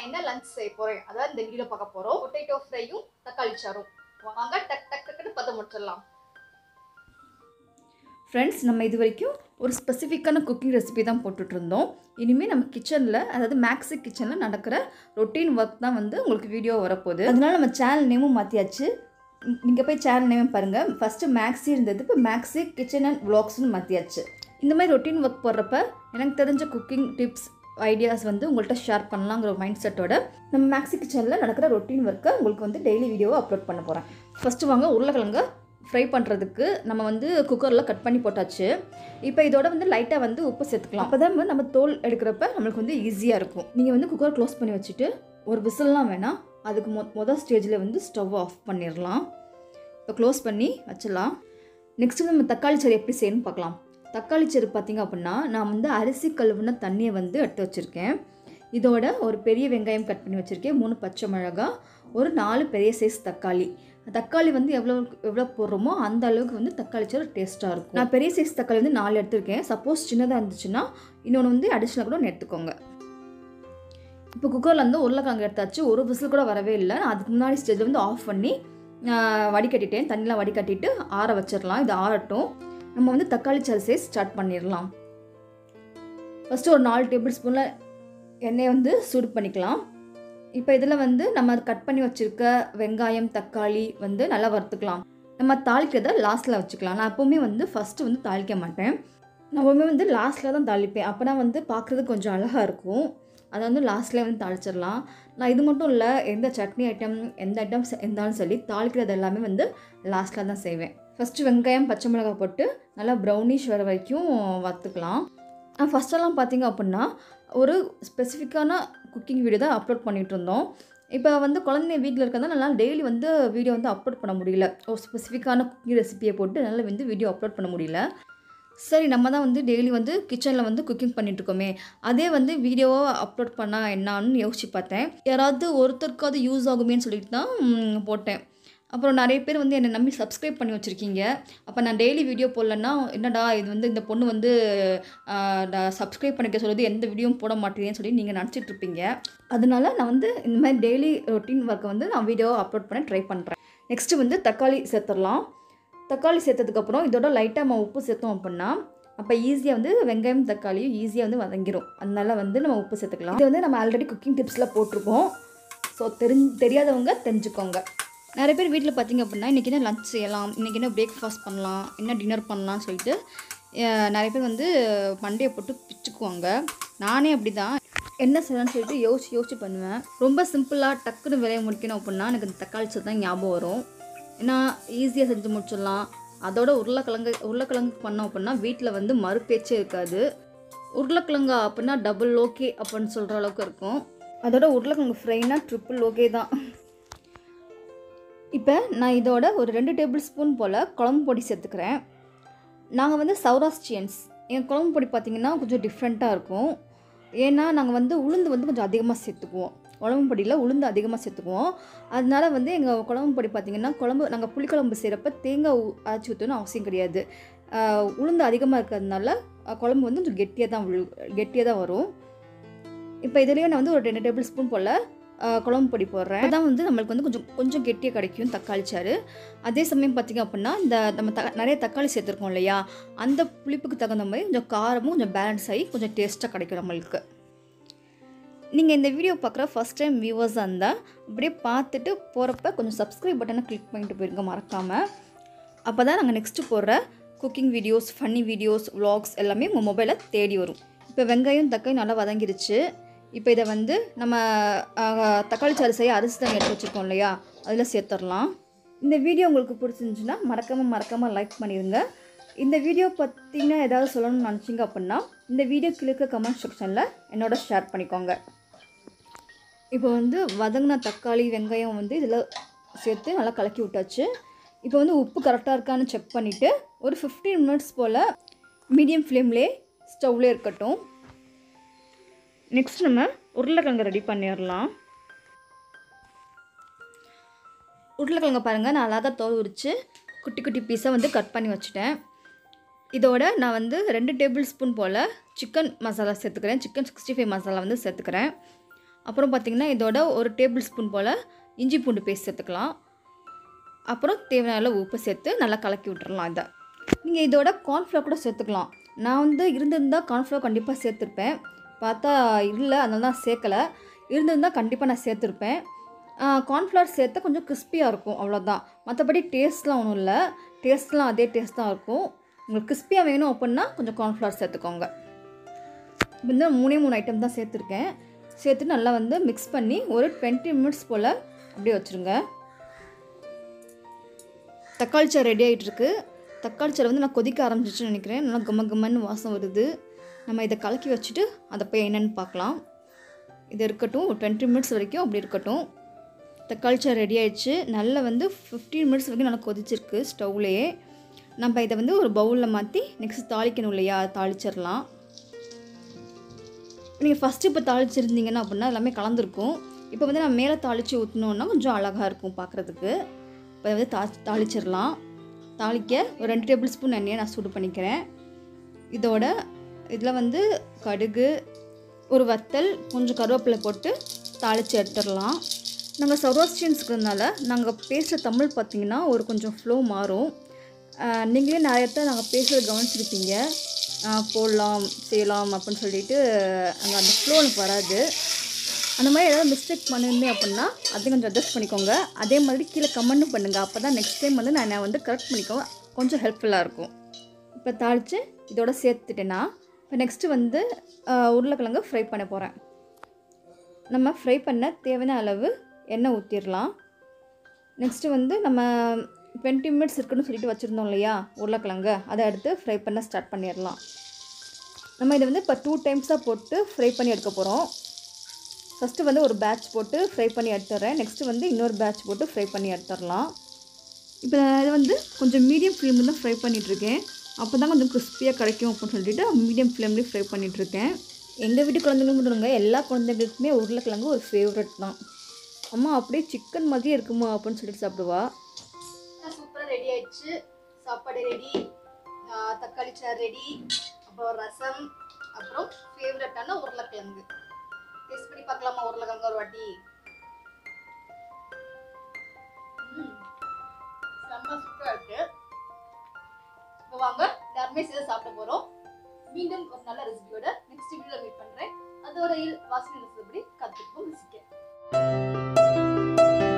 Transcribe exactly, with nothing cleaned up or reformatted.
நான் என்ன லஞ்ச் செய்ய போறேன் அதான் இந்த வீடியோல பார்க்க போறோம். பொட்டேட்டோ ஃப்ரையும் தக்காளி சாரும். வாங்க டக் டக் டக்னு பத முடிச்சிடலாம். ஃப்ரெண்ட்ஸ், நம்ம இது வரைக்கும் ஒரு ஸ்பெசிஃபிக்கான குக்கிங் ரெசிபி தான் போட்டுட்டு இருந்தோம். இனிமேல் நம்ம கிச்சனில், அதாவது மேக்ஸி கிச்சனில் நடக்கிற ரொட்டீன் ஒர்க் தான் வந்து உங்களுக்கு வீடியோ வரப்போகுது. அதனால நம்ம சேனல் நேமும் மாற்றியாச்சு. நீங்கள் போய் சேனல் நேம் பாருங்கள். ஃபஸ்ட்டு மேக்ஸி இருந்தது, இப்போ மேக்ஸி கிச்சன் அண்ட் விளாக்ஸ்னு மாற்றியாச்சு. இந்த மாதிரி ரொட்டீன் ஒர்க் போடுறப்ப எனக்கு தெரிஞ்ச குக்கிங் டிப்ஸ் ஐடியாஸ் வந்து உங்கள்கிட்ட ஷேர் பண்ணலாங்கிற ஒரு மைண்ட் செட்டோட நம்ம மேக்ஸி கிச்சனில் நடக்கிற ரொட்டீன் ஒர்க்கை உங்களுக்கு வந்து டெய்லி வீடியோவை அப்லோட் பண்ண போகிறேன். ஃபஸ்ட்டு வாங்க, உருளைக்கிழங்க ஃப்ரை பண்ணுறதுக்கு நம்ம வந்து குக்கரில் கட் பண்ணி போட்டாச்சு. இப்போ இதோட வந்து லைட்டாக வந்து உப்பு சேர்த்துக்கலாம். அப்போ தான் வந்து நம்ம தோல் எடுக்கிறப்ப நம்மளுக்கு வந்து ஈஸியாக இருக்கும். நீங்கள் வந்து குக்கர் க்ளோஸ் பண்ணி வச்சுட்டு ஒரு விசில்லாம் வேணாம், அதுக்கு மொ மொதல் ஸ்டேஜில் வந்து ஸ்டவ் ஆஃப் பண்ணிடலாம். இப்போ க்ளோஸ் பண்ணி வச்சிடலாம். நெக்ஸ்ட்டு நம்ம தக்காளி சரி எப்படி செய்யணும்னு பார்க்கலாம். தக்காளி சரி பார்த்திங்க அப்படின்னா, நான் வந்து அரிசி கழுவுன தண்ணியை வந்து எடுத்து வச்சுருக்கேன். இதோட ஒரு பெரிய வெங்காயம் கட் பண்ணி வச்சுருக்கேன், மூணு பச்சை மிளகா, ஒரு நாலு பெரிய சைஸ் தக்காளி. தக்காளி வந்து எவ்வளோ எவ்வளோ போடுறோமோ அந்த அளவுக்கு வந்து தக்காளி சோறு டேஸ்ட்டாக இருக்கும். நான் பெரிய சைஸ் தக்காளி வந்து நாலு எடுத்துருக்கேன். சப்போஸ் சின்னதாக இருந்துச்சுன்னா இன்னொன்று வந்து அடிஷ்னலாக கூட எடுத்துக்கோங்க. இப்போ குக்கரில் வந்து உருளைக்கிழங்கு எடுத்தாச்சு. ஒரு விசில் கூட வரவே இல்லை. நான் அதுக்கு முன்னாடி ஸ்டேஜில் வந்து ஆஃப் பண்ணி வடிகட்டிட்டேன். தண்ணிலாம் வடிகட்டிட்டு ஆற வச்சிடலாம். இது ஆறட்டும். நம்ம வந்து தக்காளி சாறு செய்ய ஸ்டார்ட் பண்ணிடலாம். ஃபஸ்ட்டு ஒரு நாலு டேபிள் ஸ்பூனில் எண்ணெயை வந்து சூடு பண்ணிக்கலாம். இப்போ இதில் வந்து நம்ம கட் பண்ணி வச்சுருக்க வெங்காயம் தக்காளி வந்து நல்லா வறுத்துக்கலாம். நம்ம தாளிக்கிறத லாஸ்ட்டில் வச்சுக்கலாம். நான் எப்போவுமே வந்து ஃபஸ்ட்டு வந்து தாளிக்க மாட்டேன். நான் எப்போவுமே வந்து லாஸ்ட்டில் தான் தாளிப்பேன். அப்போனா வந்து பார்க்குறதுக்கு கொஞ்சம் அழகாக இருக்கும். அதை வந்து லாஸ்ட்லேயே வந்து தாளிச்சிடலாம். நான் இது மட்டும் இல்லை, எந்த சட்னி ஐட்டம் எந்த ஐட்டம் இருந்தாலும் சரி தாளிக்கிறது எல்லாமே வந்து லாஸ்ட்டில் தான் செய்வேன். ஃபஸ்ட்டு வெங்காயம் பச்சை மிளகாய் போட்டு நல்லா ப்ரௌனிஷ் வர வரைக்கும் வறுத்துக்கலாம். ஃபஸ்ட்டெல்லாம் பார்த்திங்க அப்படின்னா ஒரு ஸ்பெசிஃபிக்கான குக்கிங் வீடியோ தான் அப்லோட் பண்ணிகிட்டு இருந்தோம். இப்போ வந்து குழந்தைங்க வீட்டில் இருக்கிறதால நல்லா டெய்லி வந்து வீடியோ வந்து அப்லோட் பண்ண முடியல. ஒரு ஸ்பெசிஃபிக்கான குக்கிங் ரெசிபியை போட்டு நல்லா வந்து வீடியோ அப்லோட் பண்ண முடியல. சரி, நம்ம தான் வந்து டெய்லி வந்து கிச்சனில் வந்து குக்கிங் பண்ணிகிட்ருக்கோமே, அதே வந்து வீடியோவாக அப்லோட் பண்ணால் என்னான்னு யோசிச்சு பார்த்தேன். யாராவது ஒருத்தருக்காவது யூஸ் ஆகுமேன்னு சொல்லிட்டு தான் போட்டேன். அப்புறம் நிறைய பேர் வந்து என்னை நம்பி சப்ஸ்கிரைப் பண்ணி வச்சுருக்கீங்க. அப்போ நான் டெய்லி வீடியோ போடலன்னா என்னடா இது வந்து இந்த பொண்ணு வந்து சப்ஸ்கிரைப் பண்ணிக்க சொல்லுது, எந்த வீடியோவும் போட மாட்டேங்குதுன்னு சொல்லி நீங்கள் நினச்சிட்ருப்பீங்க. அதனால நான் வந்து இந்த மாதிரி டெய்லி ரொட்டீன் ஒர்க்கை வந்து நான் வீடியோவை அப்லோட் பண்ண ட்ரை பண்ணுறேன். நெக்ஸ்ட்டு வந்து தக்காளி சேர்த்துடலாம். தக்காளி சேர்த்ததுக்கப்புறம் இதோட லைட்டாக நம்ம உப்பு சேர்த்தோம் அப்படின்னா அப்போ ஈஸியாக வந்து வெங்காயம் தக்காளியும் ஈஸியாக வந்து வதங்கிடும். அதனால வந்து நம்ம உப்பு சேர்த்துக்கலாம். இது வந்து நம்ம ஆல்ரெடி குக்கிங் டிப்ஸில் போட்டிருக்கோம். ஸோ தெரிஞ்சு தெரியாதவங்க தெரிஞ்சுக்கோங்க. நிறைய பேர் வீட்டில் பார்த்திங்க அப்படின்னா இன்றைக்கி என்ன லஞ்ச் செய்யலாம், இன்றைக்கி என்ன பிரேக்ஃபாஸ்ட் பண்ணலாம், என்ன டின்னர் பண்ணலாம்னு சொல்லிட்டு நிறைய பேர் வந்து மண்டையை போட்டு பிச்சுக்குவாங்க. நானே அப்படி தான் என்ன செய்யலாம்னு சொல்லிட்டு யோசிச்சு யோசிச்சு பண்ணுவேன். ரொம்ப சிம்பிளாக டக்குன்னு வேலையை முடிக்கணும் அப்படின்னா எனக்கு இந்த தக்காளி சோறு தான் ஞாபகம் வரும். ஏன்னா ஈஸியாக செஞ்சு முடிச்சிடலாம். அதோட உருளைக்கிழங்கு உருளைக்கிழங்கு பண்ணோம் அப்படின்னா வீட்டில் வந்து மறுபேச்சே இருக்காது. உருளைக்கிழங்கா அப்படின்னா டபுள் ஓகே அப்படின்னு சொல்கிற அளவுக்கு இருக்கும். அதோட உருளைக்கிழங்கு ஃப்ரைனா ட்ரிபிள் ஓகே தான். இப்போ நான் இதோட ஒரு ரெண்டு டேபிள் ஸ்பூன் போல் குழம்பு பொடி சேர்த்துக்கிறேன். நாங்கள் வந்து சௌராஸ்ட்ரியன்ஸ். எங்கள் குழம்பு பொடி பார்த்திங்கன்னா கொஞ்சம் டிஃப்ரெண்ட்டாக இருக்கும். ஏன்னா நாங்கள் வந்து உளுந்து வந்து கொஞ்சம் அதிகமாக சேர்த்துக்குவோம். குழம்பு பொடியில் உளுந்து அதிகமாக சேர்த்துக்குவோம். அதனால வந்து எங்கள் குழம்பு பொடி பார்த்திங்கன்னா குழம்பு நாங்கள் புளிக்குழம்பு செய்கிறப்ப தேங்காய் அரைச்சி ஊற்றணும்னு அவசியம் கிடையாது. உளுந்து அதிகமாக இருக்கிறதுனால குழம்பு வந்து கொஞ்சம் கெட்டியாக தான் கெட்டியாக தான் வரும். இப்போ இதுலேயே நான் வந்து ஒரு ரெண்டு டேபிள் ஸ்பூன் போல் குழம்பு பொடி போடுறேன். அதான் வந்து நம்மளுக்கு வந்து கொஞ்சம் கொஞ்சம் கெட்டியாக கிடைக்கும் தக்காளி சாறு. அதே சமயம் பார்த்திங்க அப்படின்னா இந்த நம்ம த நிறைய தக்காளி சேர்த்துருக்கோம் இல்லையா, அந்த புளிப்புக்கு தகுந்த மாதிரி கொஞ்சம் காரமும் கொஞ்சம் பேலன்ஸ் ஆகி கொஞ்சம் டேஸ்ட்டாக கிடைக்கும் நம்மளுக்கு. நீங்கள் இந்த வீடியோ பார்க்குற ஃபஸ்ட் டைம் வியூவர்ஸாக இருந்தால் அப்படியே பார்த்துட்டு போகிறப்ப கொஞ்சம் சப்ஸ்கிரைப் பட்டனை கிளிக் பண்ணிட்டு போயிருங்க மறக்காமல். அப்போ தான் நாங்கள் நெக்ஸ்ட்டு போடுற cooking videos, funny videos, vlogs எல்லாமே உங்கள் மொபைலில் தேடி வரும். இப்போ வெங்காயம் தக்காளி நல்லா வதங்கிடுச்சு. இப்போ இதை வந்து நம்ம தக்காளி சாறு செய்ய அரிசி தண்ணி எடுத்து வச்சுருக்கோம் இல்லையா, அதில் சேர்த்துடலாம். இந்த வீடியோ உங்களுக்கு பிடிச்சிருந்துச்சுன்னா மறக்காமல் மறக்காமல் லைக் பண்ணிடுங்க. இந்த வீடியோ பற்றின ஏதாவது சொல்லணும்னு நினச்சிங்க அப்படின்னா இந்த வீடியோ கீழே கமெண்ட் செக்ஷனில் என்னோட ஷேர் பண்ணிக்கோங்க. இப்போ வந்து வதங்கின தக்காளி வெங்காயம் வந்து இதில் சேர்த்து நல்லா கலக்கி விட்டாச்சு. இப்போ வந்து உப்பு கரெக்டாக இருக்கான்னு செக் பண்ணிவிட்டு ஒரு ஃபிஃப்டீன் மினிட்ஸ் போல் மீடியம் ஃப்ளேம்லேயே ஸ்டவ்லேயே இருக்கட்டும். நெக்ஸ்ட் நம்ம உருளைக்கிழங்கு ரெடி பண்ணிடலாம். உருளைக்கிழங்கு பாருங்கள், நான் அழகாக தோல் உரித்து குட்டி குட்டி பீஸாக வந்து கட் பண்ணி வச்சுட்டேன். இதோட நான் வந்து ரெண்டு டேபிள் ஸ்பூன் போல் சிக்கன் மசாலா சேர்த்துக்கிறேன். சிக்கன் சிக்ஸ்டி ஃபைவ் மசாலா வந்து சேர்த்துக்கிறேன். அப்புறம் பார்த்திங்கன்னா இதோட ஒரு டேபிள் ஸ்பூன் போல் இஞ்சி பூண்டு பேஸ்ட் சேர்த்துக்கலாம். அப்புறம் தேவையான அளவு உப்பு சேர்த்து நல்லா கலக்கி விட்டுறலாம். இதை நீங்கள் இதோட கார்ன்ஃப்ளவர் கூட சேர்த்துக்கலாம். நான் வந்து இருந்திருந்தால் கார்ன்ஃப்ளவர் கண்டிப்பாக சேர்த்துருப்பேன். பார்த்தா இல்லை, அதனால தான் சேர்க்கலை. இருந்திருந்தால் கண்டிப்பாக நான் சேர்த்துருப்பேன். கார்ன்ஃப்ளவர் சேர்த்தா கொஞ்சம் கிறிஸ்பியாக இருக்கும், அவ்வளோதான். மற்றபடி டேஸ்ட்லாம் ஒன்றும் இல்லை, டேஸ்ட்லாம் அதே டேஸ்ட் தான் இருக்கும். உங்களுக்கு கிறிஸ்பியாக வேணும் அப்படின்னா கொஞ்சம் கார்ன்ஃப்ளவர் சேர்த்துக்கோங்க. வந்து மூணே மூணு ஐட்டம் தான் சேர்த்துருக்கேன். சேர்த்து நல்லா வந்து மிக்ஸ் பண்ணி ஒரு டுவெண்ட்டி மினிட்ஸ் போல் அப்படியே வச்சுருங்க. தக்காளி சாறு ரெடி ஆகிட்டுருக்கு. தக்காளி சாறு வந்து நான் கொதிக்க ஆரம்பிச்சிச்சுன்னு நினைக்கிறேன். நல்லா கம்ம கம்மன்னு வாசம் வருது. நம்ம இதை கலக்கி வச்சுட்டு அதை போய் என்னென்னு பார்க்கலாம். இது இருக்கட்டும், ஒரு டுவெண்ட்டி மினிட்ஸ் வரைக்கும் அப்படி இருக்கட்டும். தக்காளி சாறு ரெடி ஆகிடுச்சு. நல்லா வந்து ஃபிஃப்டீன் மினிட்ஸ் வரைக்கும் நல்லா கொதிச்சிருக்கு ஸ்டவ்லேயே. நம்ம இதை வந்து ஒரு பவுலில் மாற்றி நெக்ஸ்ட் தாளிக்கணும் இல்லையா, தாளிச்சிடலாம். நீங்கள் ஃபஸ்ட்டு இப்போ தாளிச்சிருந்தீங்கன்னா அப்படின்னா எல்லாமே கலந்துருக்கும். இப்போ வந்து நம்ம மேலே தாளித்து ஊற்றினோன்னா கொஞ்சம் அழகாக இருக்கும் பார்க்குறதுக்கு. இப்போ வந்து தா தாளிச்சிடலாம். தாளிக்க ஒரு ரெண்டு டேபிள் ஸ்பூன் எண்ணெயை நான் சூடு பண்ணிக்கிறேன். இதோட இதில் வந்து கடுகு, ஒரு வத்தல், கொஞ்சம் கருவேப்பிலை போட்டு தாளித்து எடுத்துடலாம். நாங்கள் சௌராஷ்டிரியன்ஸுக்கிறதுனால நாங்கள் பேசுகிற தமிழ் பார்த்திங்கன்னா ஒரு கொஞ்சம் ஃப்ளோ மாறும். நீங்களே நிறைய தான் நாங்கள் பேசுகிறத கவனிச்சிருப்பீங்க. போடலாம் செய்யலாம் அப்படின்னு சொல்லிட்டு அங்கே அந்த ஃப்ளோ எனக்கு வராது. அந்த மாதிரி ஏதாவது மிஸ்டேக் பண்ணியிருந்தேன் அப்படின்னா அதையும் கொஞ்சம் அட்ஜஸ்ட் பண்ணிக்கோங்க. அதே மாதிரி கீழே கமெண்ட்டும் பண்ணுங்கள். அப்போ தான் நெக்ஸ்ட் டைம் வந்து நான் வந்து கரெக்ட் பண்ணிக்கோங்க, கொஞ்சம் ஹெல்ப்ஃபுல்லாக இருக்கும். இப்போ தாளித்து இதோட சேர்த்துட்டேன்னா இப்போ நெக்ஸ்ட்டு வந்து உருளைக்கிழங்கு ஃப்ரை பண்ண போகிறேன். நம்ம ஃப்ரை பண்ண தேவையான அளவு எண்ணெய் ஊற்றிடலாம். நெக்ஸ்ட்டு வந்து நம்ம டுவெண்ட்டி மினிட்ஸ் இருக்குன்னு சொல்லிட்டு வச்சுருந்தோம் இல்லையா உருளைக்கிழங்கு, அதை எடுத்து ஃப்ரை பண்ண ஸ்டார்ட் பண்ணிடலாம். நம்ம இதை வந்து இப்போ டூ டைம்ஸாக போட்டு ஃப்ரை பண்ணி எடுக்க போகிறோம். ஃபஸ்ட்டு வந்து ஒரு பேட்ச் போட்டு ஃப்ரை பண்ணி எடுத்துடுறேன். நெக்ஸ்ட்டு வந்து இன்னொரு பேட்ச் போட்டு ஃப்ரை பண்ணி எடுத்துடலாம். இப்போ இதை வந்து கொஞ்சம் மீடியம் ஃப்ளேமில் தான் ஃப்ரை பண்ணிகிட்ருக்கேன். அப்போ தான் கொஞ்சம் கிறிஸ்பியாக கிடைக்கும் அப்படின்னு சொல்லிட்டு மீடியம் ஃப்ளேம்லேயே ஃப்ரை பண்ணிகிட்ருக்கேன். எங்கள் வீட்டு குழந்தைங்களும் பண்ணுறாங்க, எல்லா குழந்தைங்களுக்குமே உருளைக்கிழங்கு ஒரு ஃபேவரட் தான். அம்மா அப்படியே சிக்கன் மாதிரியே இருக்குமா அப்படின்னு சொல்லிட்டு சாப்பிடுவா. சூப்பராக ரெடி ஆயிடுச்சு. சாப்பாடு ரெடி, தக்காளி சாறு ரெடி, அப்புறம் ரசம், அப்புறம் ஃபேவரட்டான உருளைக்கிழங்கு. டேஸ்ட் பண்ணி பார்க்கலாமா உருளைக்கிழங்கு ஒரு வாட்டி? செம்ம சூப்பராக இருக்கு. இப்போ வாங்க எல்லாருமே சேர்ந்து சாப்பிட போகிறோம். மீண்டும் ஒரு நல்ல ரெசிபியோட நெக்ஸ்ட் வீடியோவில் மீட் பண்ணுறேன். அதோட வாசனை ரெசிபி கற்றுக்கும் ருசிக்க.